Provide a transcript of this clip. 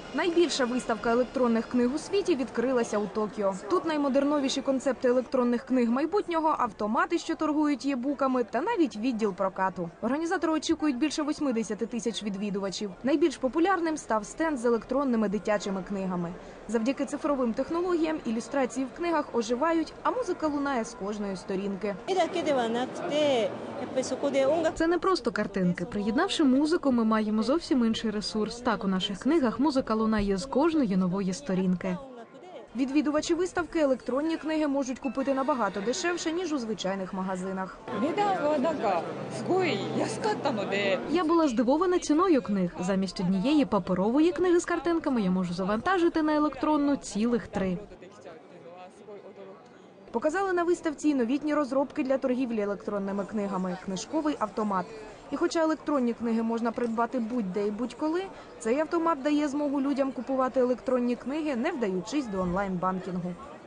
Найбільша виставка електронних книг у світі відкрилася у Токіо. Тут наймодерновіші концепти електронних книг майбутнього, автомати, що торгують є-буками, та навіть відділ прокату. Організатори очікують більше 80 тисяч відвідувачів. Найбільш популярним став стенд з електронними дитячими книгами. Завдяки цифровим технологіям ілюстрації в книгах оживають, а музика лунає з кожної сторінки. Це не просто картинки. Приєднавши музику, ми маємо зовсім інший ресурс. Так, у наших книгах музика лунає з кожної нової сторінки. Відвідувачі виставки електронні книги можуть купити набагато дешевше, ніж у звичайних магазинах. Я була здивована ціною книг. Замість однієї паперової книги з картинками я можу завантажити на електронну цілих 3. Показали на виставці новітні розробки для торгівлі електронними книгами – книжковий автомат. І хоча електронні книги можна придбати будь-де і будь-коли, цей автомат дає змогу людям купувати електронні книги, не вдаючись до онлайн-банкінгу.